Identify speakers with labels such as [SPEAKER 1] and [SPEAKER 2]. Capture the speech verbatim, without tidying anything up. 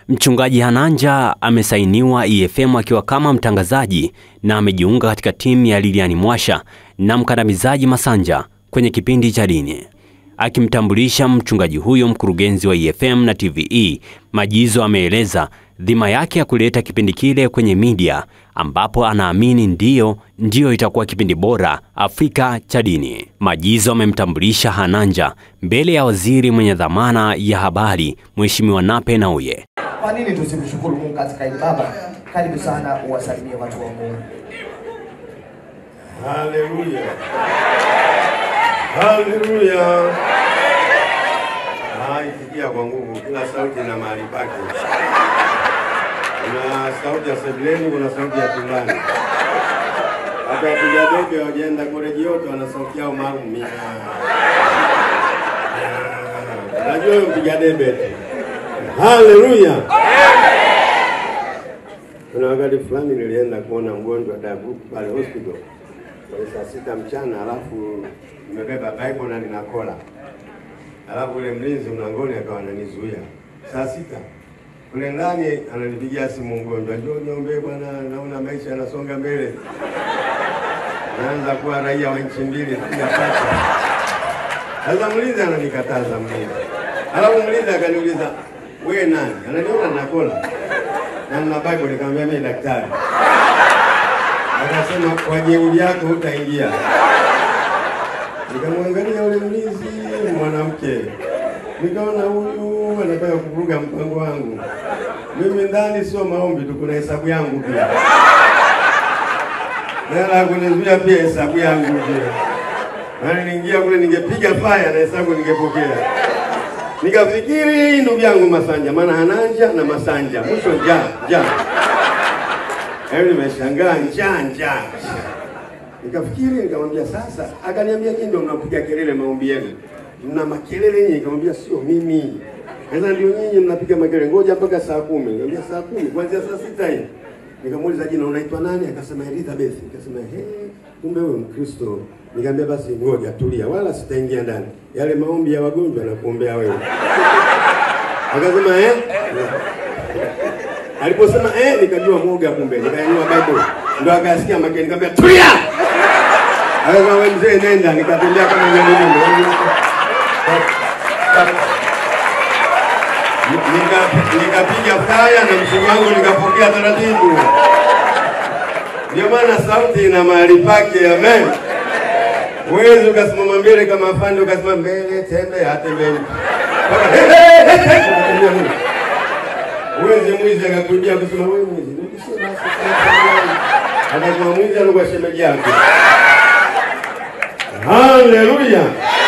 [SPEAKER 1] Mchungaji Hananja amesainiwa E F M akiwa kama mtangazaji na amejiunga katika timu ya Lilian Mwasha na mkandamizaji Masanja kwenye kipindi cha dini. Akimtambulisha mchungaji huyo, mkurugenzi wa E F M na T V E, Majizo ameeleza dhima yake ya kuleta kipindi kile kwenye media, ambapo anaamini ndiyo ndiyo itakuwa kipindi bora Afrika cha dini. Majizo amemtambulisha Hananja mbele ya waziri mwenye dhamana ya habari, Mheshimiwa Nape Nnauye.
[SPEAKER 2] Kwa nini tusimshukuru Mungu katika hili baba? Karibu sana uwasalimie watu wa Mungu.
[SPEAKER 3] Haleluya. Haleluya. Hai tikia kwa nguvu, kila sauti na mahali pake. Kuna sauti ya sebuleni, kuna sauti ya chumbani. Hata wapiga debe wakienda kule jioto wana sauti yao maalum. Najua mpiga debe. Haleluya. Kuna wakati fulani nilienda kuona mgonjwa dabu pale hospital. Kwa saa sita mchana, alafu nimebeba Bible na nina kola. Alafu ule mlinzi mlangoni akawa ananizuia. Saa sita kule ndani ananipigia simu mgonjwa, "Njoo niombe bwana, naona maisha yanasonga mbele. Naanza kuwa raia wa nchi mbili tunapata." Sasa mlinzi ananikataza mlinzi. Alafu mlinzi akaniuliza, "Wewe nani?" Ananiona na kola. Na nina Bible, nikamwambia mimi daktari. Akasema, "Kwa jeuri yako utaingia." Nikamwangalia ule mlinzi mwanamke. Nikaona huyu anataka kuvuruga mpango wangu. Mimi ndani sio maombi tu, kuna hesabu yangu pia. Nala kunizuia pia hesabu yangu pia. Maana niingia kule ningepiga fire na hesabu ningepokea. Nikafikiri ndugu yangu Masanja, maana Hananja na Masanja. Mwisho njaa, njaa. Hebu nimeshangaa njaa, njaa. Nikafikiri, nikamwambia sasa, akaniambia nyinyi ndio mnapiga kelele maombi yenu. Mna makelele nyinyi, nikamwambia sio mimi. Sasa ndio nyinyi mnapiga makelele, ngoja mpaka saa kumi. Nikamwambia saa kumi kuanzia saa sita hii. Nikamuuliza jina, unaitwa nani? Akasema Elizabeth. Nikasema he, kumbe wewe Mkristo. Nikamwambia basi ngoja tulia, wala sitaingia ndani. Yale maombi ya wagonjwa na kuombea wewe. Akasema eh? Aliposema eh, nikajua mwoga kumbe. Nikanyanyua Bible. Ndio akasikia makeni, nikamwambia tulia. Akasema wewe mzee nenda, nikatembea kama ng'ombe. Nika nikapiga faya na mzigo wangu nikapokea taratibu. Ndio maana sauti ina mahali pake, amen. Wewe ukasimama mbele kama afande, ukasimama mbele tembe hata mbele. Wewe mwizi akakuibia kusema wewe mwizi. Nikisema basi. Akasema mwizi alikuwa shemeji yake. Haleluya.